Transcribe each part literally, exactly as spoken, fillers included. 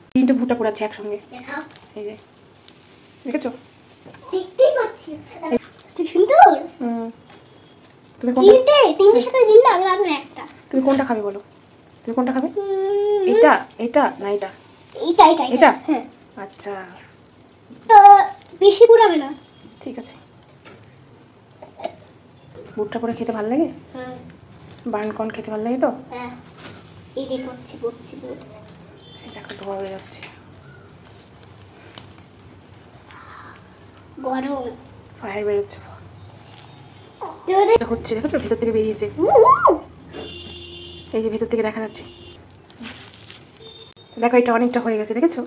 তিনটে ভুট্টা পোড়াচ্ছে একসঙ্গে। এই যে দেখেছো? দেখতেই পাচ্ছি। কি সুন্দর। হুম। তুমি কোনটা? তিনটের সাথে তিনটা আলাদা আলাদা একটা। তুমি কোনটা খাবে বলো? তুমি কোনটা খাবে? এটা এটা না এটা? এটা এটা এটা। হ্যাঁ। আচ্ছা। তো বেশি পুরাবে না। ঠিক আছে। ভুট্টা পোড়া খেতে ভালো লাগে? হ্যাঁ। বার্নকর্ন খেতে ভালো লাগে তো? হ্যাঁ। এই যে পড়ছি পড়ছি পড়ছি। দেখো ধোয়া হয়ে যাচ্ছে। গরম। ফায়ার বেরোচ্ছে। তোদের হচ্ছে দেখো তো ভেতর থেকে বেরিয়েছে। এই যে ভেতর থেকে দেখা যাচ্ছে। দেখো এটা অনেকটা হয়ে গেছে দেখেছো?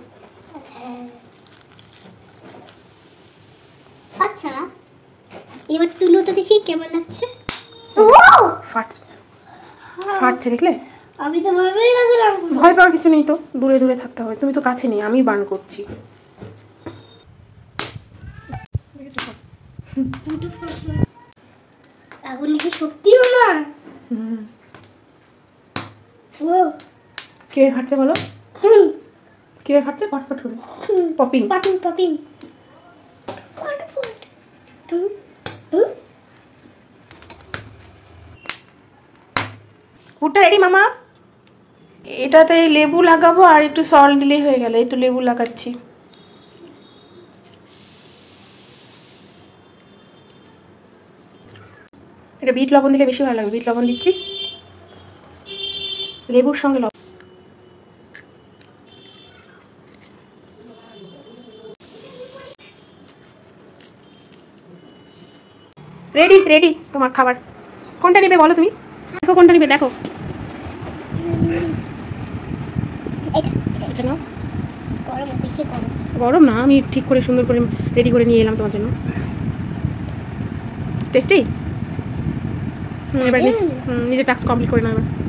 আচ্ছা এবার তুলো তো দেখি কেমন লাগছে। ও ফাটছে ফাটছে দেখলে? আমি তো ভয় পেয়ে গেছিলাম। ভয় পাওয়ার কিছু নেই তো, দূরে দূরে থাকতে হবে। তুমি তো কাছে নেই, আমি বার্ন করছি। আগুন কি সত্যি মামা? হুম। ও কিভাবে ফাটছে বলো? হুম কিভাবে ফাটছে? ফটফট করে পপিং পপিং পপিং। ভুট্টা রেডি মামা। এটাতে লেবু লাগাবো আর একটু সল্ট দিলেই হয়ে গেল। এই তো লেবু লাগাচ্ছি। এটা বিট লবণ দিলে বেশি ভালো লাগবে। বিট লবণ দিচ্ছি, লেবুর সঙ্গে লবণ। রেডি রেডি তোমার খাবার। কোনটা নেবে বলো তুমি? দেখো কোনটা নেবে দেখো। আচ্ছা নাও। গরম বেশি গরম। গরম না, আমি ঠিক করে সুন্দর করে রেডি করে নিয়ে এলাম তোমার জন্য। টেস্টি। হুম এবার নিজের টাস্ক কমপ্লিট করে নাও এবার।